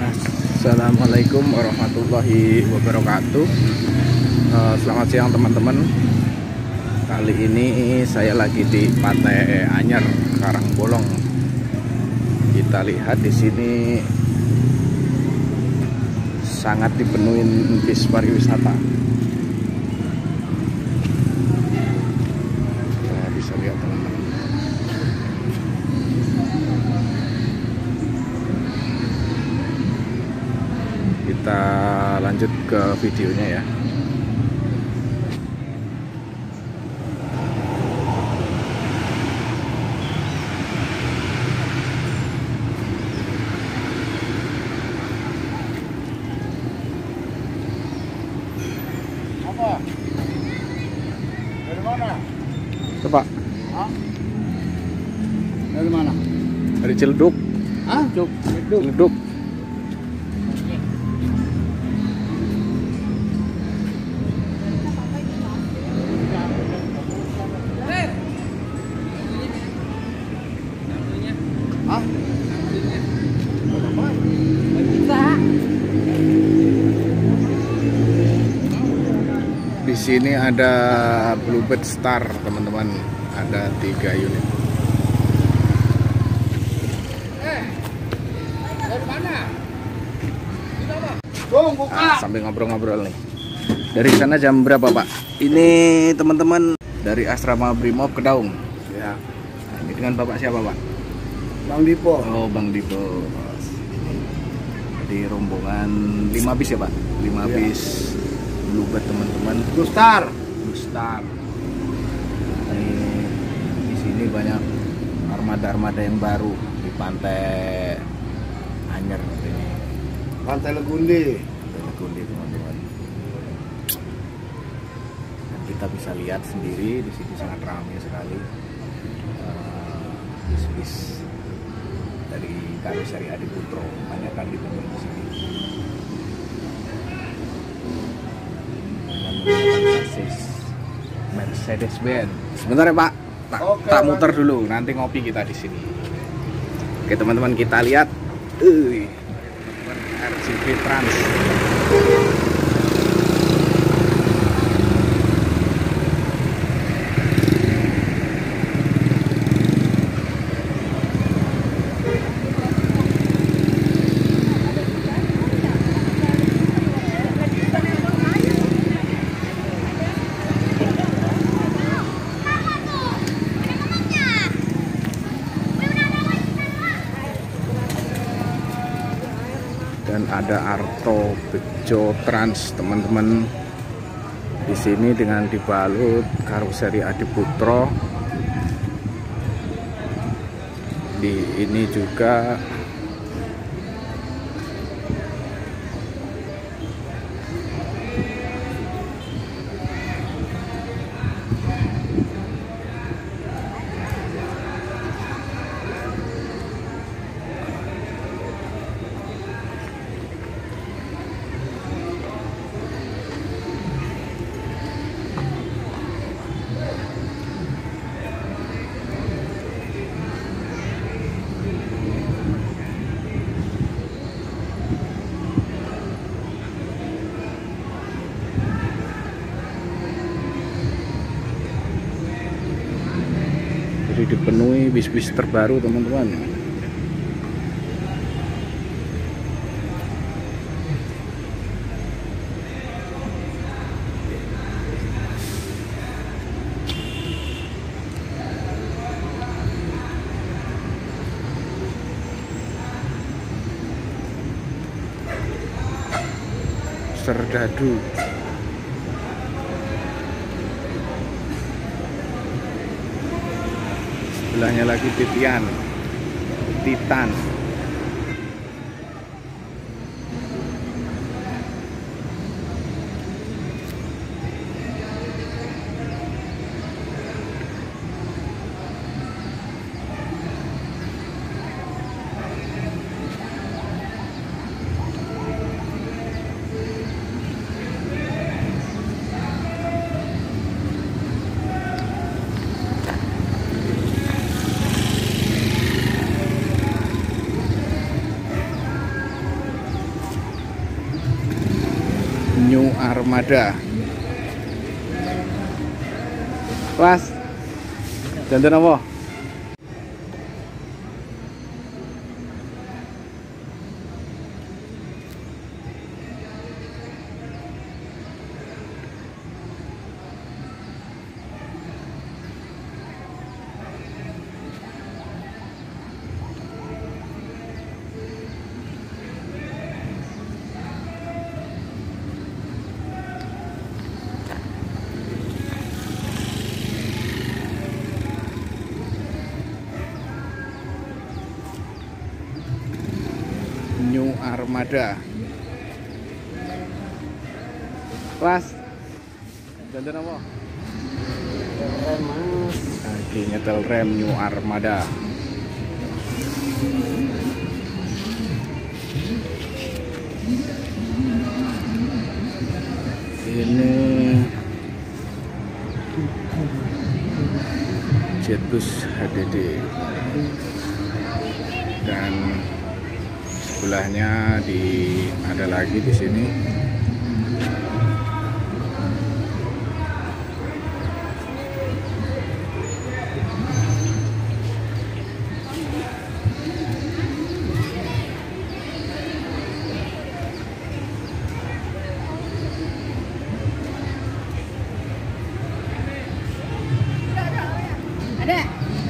Assalamualaikum warahmatullahi wabarakatuh. Selamat siang teman-teman. Kali ini saya lagi di Pantai Anyar, Karangbolong. Kita lihat di sini sangat dipenuhi bis pariwisata. Kita bisa lihat teman-teman. Kita lanjut ke videonya ya. Apa? Dari mana? Coba. Hah? Dari mana? Dari Ciledug. Ah, Ciledug. Hah? Di sini ada Bluebird Star, teman-teman. Ada 3 unit. Dari mana? Bung, buka. Sambil ngobrol-ngobrol nih. Dari sana jam berapa, Pak? Ini teman-teman dari Asrama Brimob Kedaung. Ya, Nah, ini dengan Bapak siapa, Pak? Bang Dipo. Oh, Bang Dipo. Di rombongan 5 bis ya, Pak? 5 Iya. bis Bluebird, teman-teman. Gustar. Gustar. Ini di sini banyak armada-armada yang baru di Pantai Anyar ini. Pantai Legundi. Legundi, teman-teman. Dan kita bisa lihat sendiri di sini sangat ramai sekali bis-bis dari Karuseri Adi Putro, banyak kali ditemui di sini. Dengan menggunakan sasis Mercedes-Benz. Sebentar ya, Pak. Oke, Tak muter dulu, nanti ngopi kita di sini. Oke teman-teman, kita lihat. RGB Trans. Dan ada Arto Bejo Trans, teman-teman. Di sini dengan dibalut Karuseri Adi Putro. Di ini juga dipenuhi bis-bis terbaru, teman-teman. Serdadu. Sebelahnya lagi Titan. New Armada. Mas, jantan apa? New Armada. Mas, jantan apa? Rem mas. Lagi nyetel rem New Armada. Ini Jetbus HDD dan sebelahnya ada lagi di sini. Ada.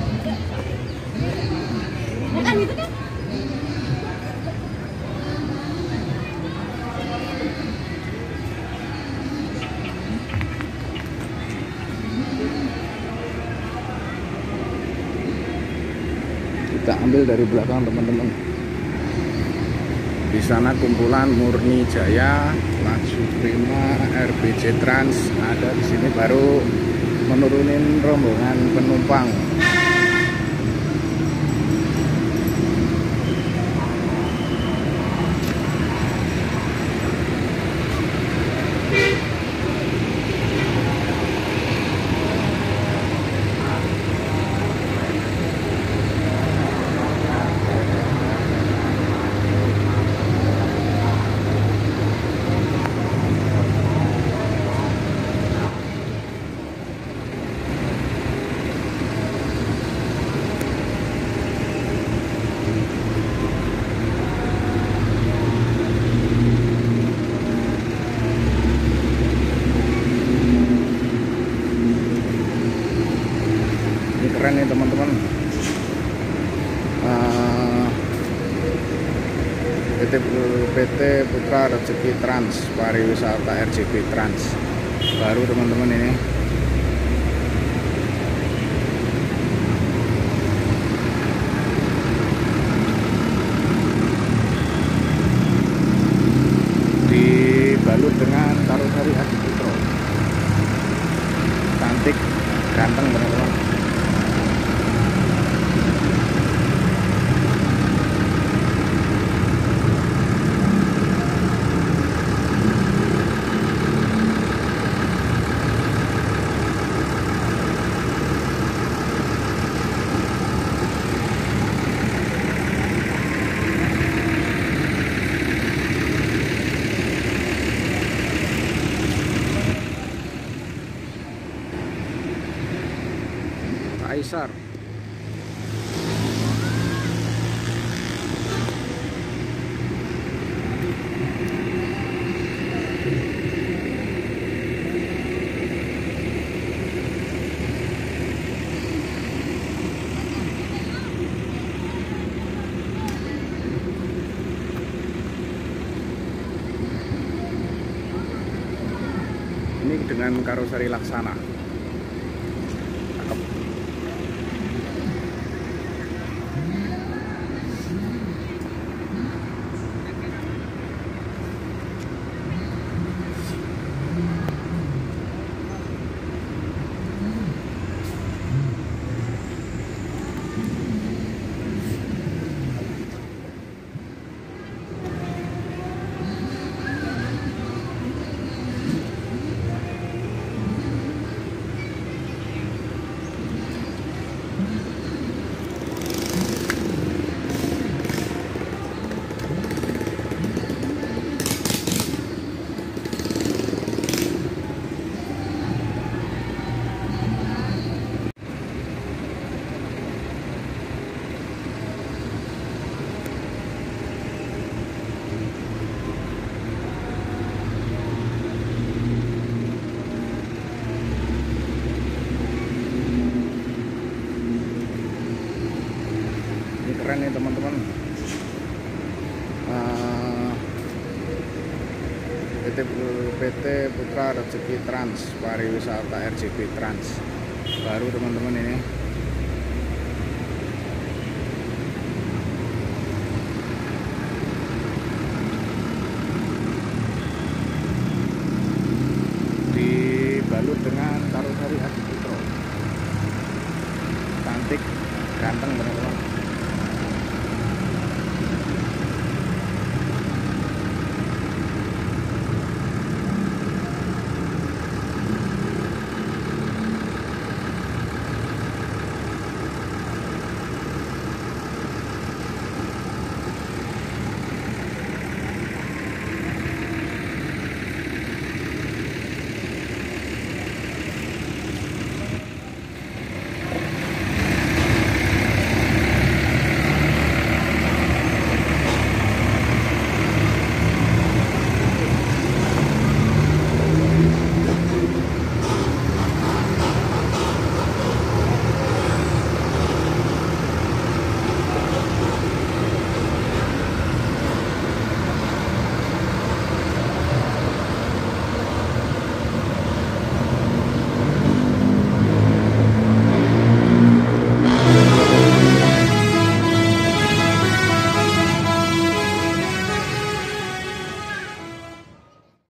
Bukan gitu kan? Kita ambil dari belakang teman-teman. Di sana kumpulan Murni Jaya, Laju Prima, RBJ Trans ada di sini, baru menurunin rombongan penumpang. Keren nih teman-teman. PT Putra Rezeki Trans Pariwisata RJP Trans baru teman-teman ini. Dibalut dengan karoseri Adi Putro, cantik, ganteng teman-teman. Kaisar. Ini dengan karoseri Laksana. Cakep. PT Putra Rezeki Trans Pariwisata RJP Trans baru teman-teman ini.